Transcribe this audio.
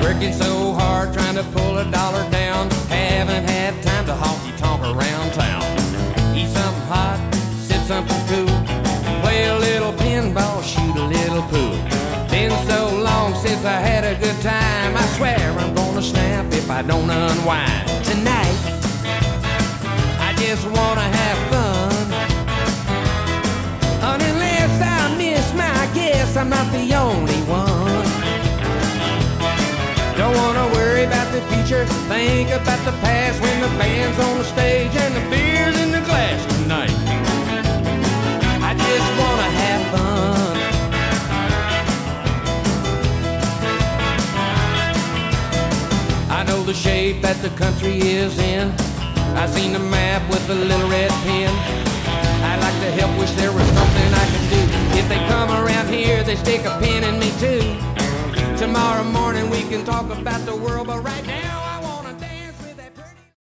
Working so hard trying to pull a dollar down. Haven't had time to honky-tonk around town. Eat something hot, sip something cool. Play a little pinball, shoot a little pool. Been so long since I had a good time. I swear I'm gonna snap if I don't unwind. Tonight, I just wanna have fun. Unless I miss my guess, I'm not the only one. Don't wanna worry about the future, think about the past when the band's on the stage and the beer's in the glass tonight. I just wanna have fun. I know the shape that the country is in. I seen the map with the little red pen. I'd like to help, wish there was something I could do. If they come around here, they stick a pin in me too. Tomorrow morning we can talk about the world, but right now